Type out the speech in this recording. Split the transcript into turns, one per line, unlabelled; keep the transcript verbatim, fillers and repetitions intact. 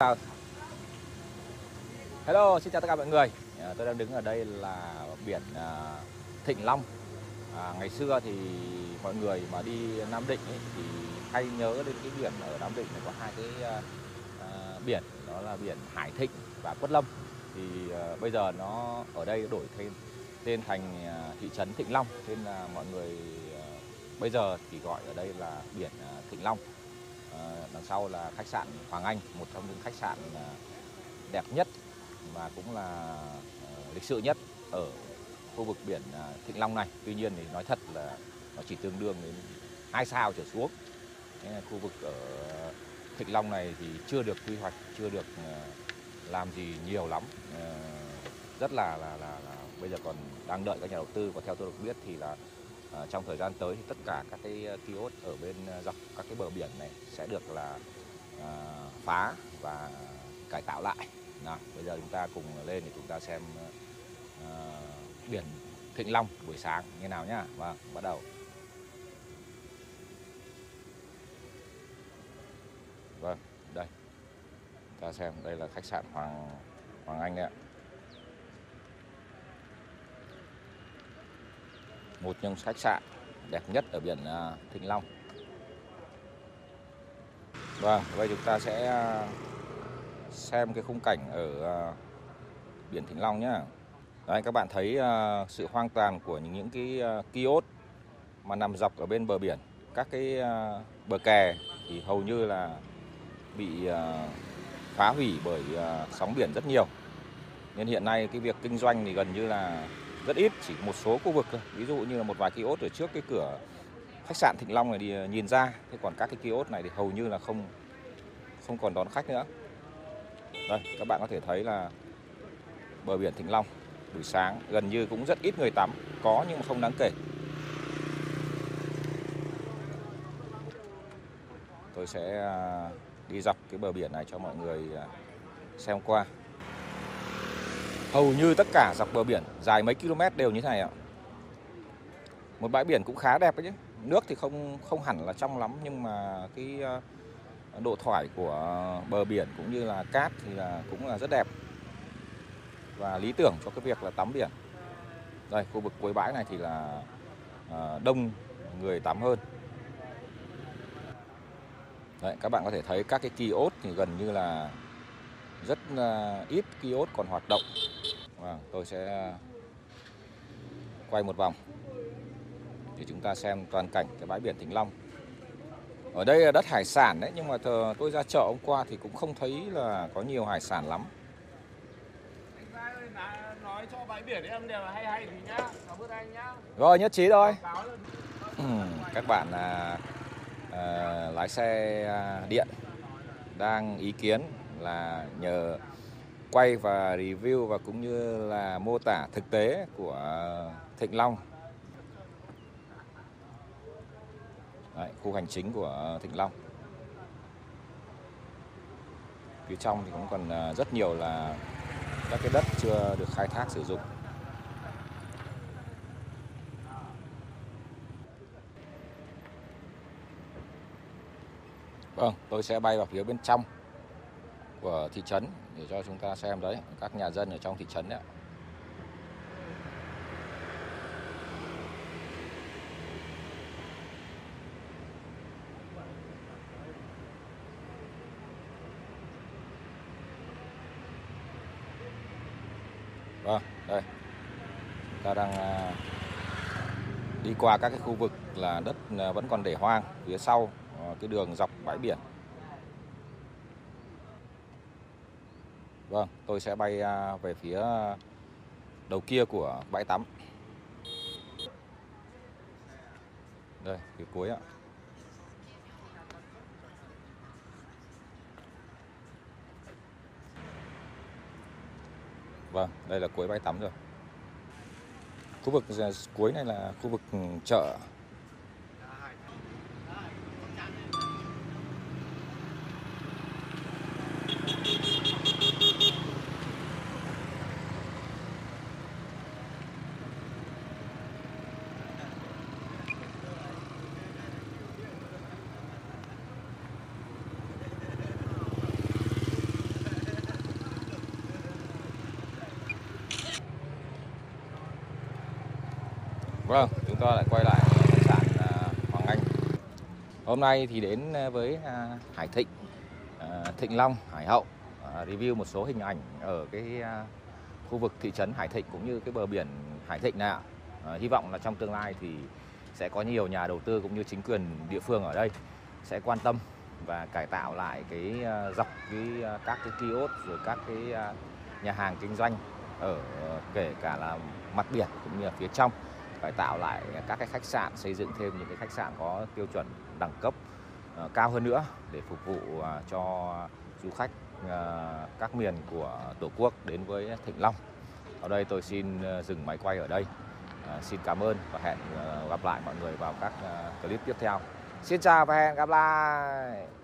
À, hello, xin chào tất cả mọi người. À, tôi đang đứng ở đây là biển à, Thịnh Long. À, ngày xưa thì mọi người mà đi Nam Định ấy, thì hay nhớ đến cái biển ở Nam Định này có hai cái à, à, biển, đó là biển Hải Thịnh và Quất Lâm. Thì à, bây giờ nó ở đây đổi tên tên thành à, thị trấn Thịnh Long, nên là mọi người à, bây giờ thì gọi ở đây là biển à, Thịnh Long. À, đằng sau là khách sạn Hoàng Anh, một trong những khách sạn à, đẹp nhất và cũng là uh, lịch sự nhất ở khu vực biển uh, Thịnh Long này. Tuy nhiên thì nói thật là nó chỉ tương đương đến hai sao trở xuống. Nên khu vực ở Thịnh Long này thì chưa được quy hoạch, chưa được uh, làm gì nhiều lắm. Uh, rất là, là là là bây giờ còn đang đợi các nhà đầu tư, và theo tôi được biết thì là uh, trong thời gian tới thì tất cả các cái kiosk ở bên uh, dọc các cái bờ biển này sẽ được là uh, phá và cải tạo lại. Nào, bây giờ chúng ta cùng lên để chúng ta xem uh, biển Thịnh Long buổi sáng như nào nhá. Vâng, bắt đầu. Vâng, đây. Chúng ta xem, đây là khách sạn Hoàng Hoàng Anh đấy ạ. Một trong khách sạn đẹp nhất ở biển uh, Thịnh Long. Vâng, bây giờ chúng ta sẽ uh, xem cái khung cảnh ở uh, biển Thịnh Long nhá. Đấy, các bạn thấy uh, sự hoang tàn của những, những cái uh, kiosk mà nằm dọc ở bên bờ biển. Các cái uh, bờ kè thì hầu như là bị uh, phá hủy bởi uh, sóng biển rất nhiều. Nên hiện nay cái việc kinh doanh thì gần như là rất ít, chỉ một số khu vực thôi. Ví dụ như là một vài kiosk ở trước cái cửa khách sạn Thịnh Long này thì nhìn ra. Thế còn các cái kiosk này thì hầu như là không không còn đón khách nữa. Đây, các bạn có thể thấy là bờ biển Thịnh Long buổi sáng gần như cũng rất ít người tắm, có nhưng mà không đáng kể. Tôi sẽ đi dọc cái bờ biển này cho mọi người xem qua. Hầu như tất cả dọc bờ biển dài mấy km đều như thế này ạ. Một bãi biển cũng khá đẹp đấy chứ. Nước thì không không hẳn là trong lắm, nhưng mà cái độ thoải của bờ biển cũng như là cát thì là cũng là rất đẹp và lý tưởng cho cái việc là tắm biển. Đây, khu vực cuối bãi này thì là à, đông người tắm hơn. Đấy, các bạn có thể thấy các cái kiosk thì gần như là rất uh, ít kiosk còn hoạt động. Và tôi sẽ quay một vòng để chúng ta xem toàn cảnh cái bãi biển Thịnh Long. Ở đây là đất hải sản đấy, nhưng mà tôi ra chợ hôm qua thì cũng không thấy là có nhiều hải sản lắm.
Nói cho bãi biển em đều là hay hay thì nhá. Cảm ơn anh nhá.
Rồi, nhất trí thôi. Ừ, các bạn à, à, lái xe điện đang ý kiến là nhờ quay và review và cũng như là mô tả thực tế của Thịnh Long. Đấy, khu hành chính của Thịnh Long. Phía trong thì cũng còn rất nhiều là các cái đất chưa được khai thác sử dụng. Vâng, tôi sẽ bay vào phía bên trong của thị trấn để cho chúng ta xem đấy, các nhà dân ở trong thị trấn đấy. Vâng, đây. Chúng ta đang đi qua các cái khu vực là đất vẫn còn để hoang phía sau cái đường dọc bãi biển. Vâng, tôi sẽ bay về phía đầu kia của bãi tắm. Đây, phía cuối ạ. Vâng, đây là cuối bãi tắm rồi. Khu vực cuối này là khu vực chợ. Vâng, chúng ta lại quay lại khách sạn à, Hoàng Anh. Hôm nay thì đến với à, Hải Thịnh, à, Thịnh Long, Hải Hậu, à, review một số hình ảnh ở cái à, khu vực thị trấn Hải Thịnh cũng như cái bờ biển Hải Thịnh này ạ. À, hy vọng là trong tương lai thì sẽ có nhiều nhà đầu tư cũng như chính quyền địa phương ở đây sẽ quan tâm và cải tạo lại cái à, dọc cái à, các cái kiosk rồi các cái à, nhà hàng kinh doanh ở kể cả là mặt biển cũng như là phía trong, cải tạo lại các cái khách sạn, xây dựng thêm những cái khách sạn có tiêu chuẩn đẳng cấp uh, cao hơn nữa để phục vụ uh, cho du khách uh, các miền của Tổ quốc đến với Thịnh Long. Ở đây tôi xin uh, dừng máy quay ở đây. Uh, xin cảm ơn và hẹn uh, gặp lại mọi người vào các uh, clip tiếp theo. Xin chào và hẹn gặp lại.